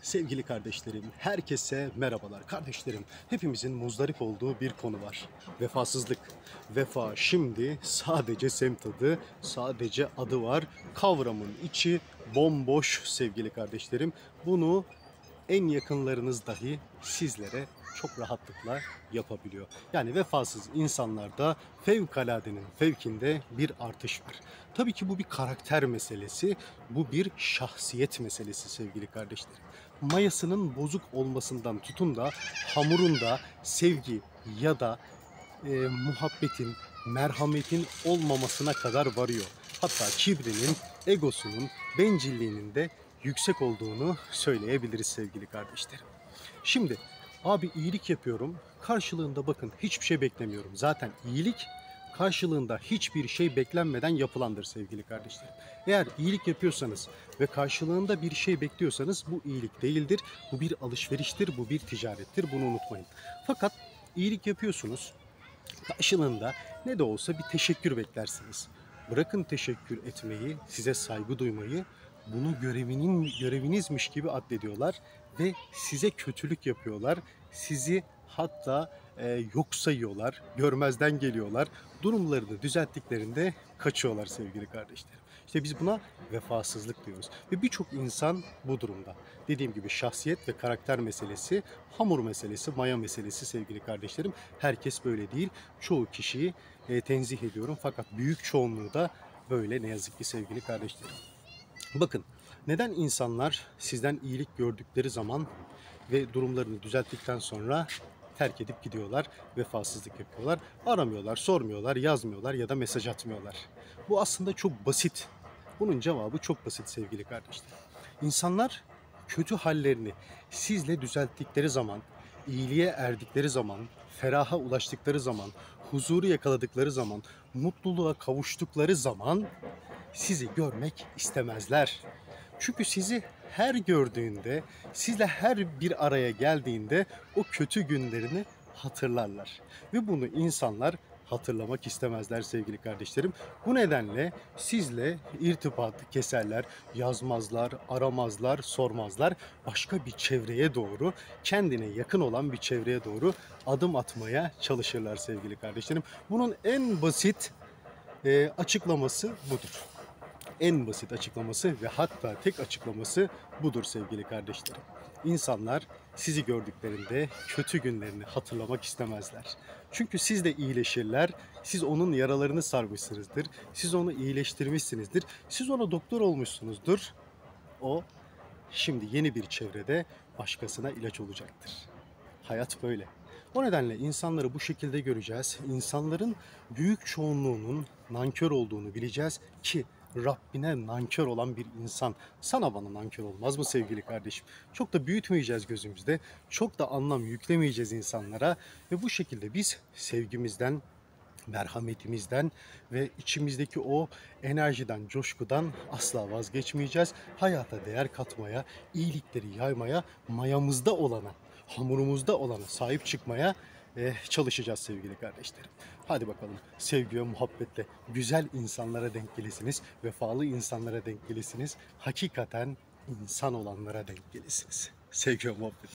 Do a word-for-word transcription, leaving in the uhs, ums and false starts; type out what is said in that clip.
Sevgili kardeşlerim, herkese merhabalar. Kardeşlerim, hepimizin muzdarip olduğu bir konu var. Vefasızlık. Vefa şimdi sadece semt adı, sadece adı var. Kavramın içi bomboş sevgili kardeşlerim. Bunu en yakınlarınız dahi sizlere çok rahatlıkla yapabiliyor. Yani vefasız insanlarda fevkaladenin fevkinde bir artış var. Tabii ki bu bir karakter meselesi, bu bir şahsiyet meselesi sevgili kardeşlerim. Mayasının bozuk olmasından tutun da hamurunda sevgi ya da e, muhabbetin, merhametin olmamasına kadar varıyor. Hatta kibrinin, egosunun, bencilliğinin de yüksek olduğunu söyleyebiliriz sevgili kardeşlerim. Şimdi abi iyilik yapıyorum, karşılığında bakın hiçbir şey beklemiyorum. Zaten iyilik karşılığında hiçbir şey beklenmeden yapılandır sevgili kardeşlerim. Eğer iyilik yapıyorsanız ve karşılığında bir şey bekliyorsanız bu iyilik değildir. Bu bir alışveriştir, bu bir ticarettir. Bunu unutmayın. Fakat iyilik yapıyorsunuz, karşılığında ne de olsa bir teşekkür beklersiniz. Bırakın teşekkür etmeyi, size saygı duymayı, bunu görevinin görevinizmiş gibi addediyorlar ve size kötülük yapıyorlar. Sizi hatta e, yok sayıyorlar, görmezden geliyorlar. Durumlarını düzelttiklerinde kaçıyorlar sevgili kardeşlerim. İşte biz buna vefasızlık diyoruz. Ve birçok insan bu durumda. Dediğim gibi şahsiyet ve karakter meselesi, hamur meselesi, maya meselesi sevgili kardeşlerim. Herkes böyle değil. Çoğu kişiyi e, tenzih ediyorum. Fakat büyük çoğunluğu da böyle ne yazık ki sevgili kardeşlerim. Bakın, neden insanlar sizden iyilik gördükleri zaman ve durumlarını düzelttikten sonra terk edip gidiyorlar, vefasızlık yapıyorlar, aramıyorlar, sormuyorlar, yazmıyorlar ya da mesaj atmıyorlar. Bu aslında çok basit. Bunun cevabı çok basit sevgili kardeşler. İnsanlar kötü hallerini sizle düzelttikleri zaman, iyiliğe erdikleri zaman, feraha ulaştıkları zaman, huzuru yakaladıkları zaman, mutluluğa kavuştukları zaman sizi görmek istemezler. Çünkü sizi her gördüğünde, sizle her bir araya geldiğinde o kötü günlerini hatırlarlar. Ve bunu insanlar hatırlamak istemezler sevgili kardeşlerim. Bu nedenle sizle irtibatı keserler, yazmazlar, aramazlar, sormazlar. Başka bir çevreye doğru, kendine yakın olan bir çevreye doğru adım atmaya çalışırlar sevgili kardeşlerim. Bunun en basit e, açıklaması budur. En basit açıklaması ve hatta tek açıklaması budur sevgili kardeşlerim. İnsanlar sizi gördüklerinde kötü günlerini hatırlamak istemezler. Çünkü siz de iyileşirler, siz onun yaralarını sarmışsınızdır, siz onu iyileştirmişsinizdir, siz ona doktor olmuşsunuzdur. O şimdi yeni bir çevrede başkasına ilaç olacaktır. Hayat böyle. O nedenle insanları bu şekilde göreceğiz. İnsanların büyük çoğunluğunun nankör olduğunu bileceğiz ki Rabbine nankör olan bir insan sana bana nankör olmaz mı sevgili kardeşim? Çok da büyütmeyeceğiz gözümüzde. Çok da anlam yüklemeyeceğiz insanlara ve bu şekilde biz sevgimizden, merhametimizden ve içimizdeki o enerjiden, coşkudan asla vazgeçmeyeceğiz. Hayata değer katmaya, iyilikleri yaymaya, mayamızda olana, hamurumuzda olana sahip çıkmaya e, çalışacağız sevgili kardeşlerim. Hadi bakalım sevgi ve muhabbetle güzel insanlara denk gelesiniz, vefalı insanlara denk gelesiniz, hakikaten insan olanlara denk gelesiniz. Sevgi ve muhabbet.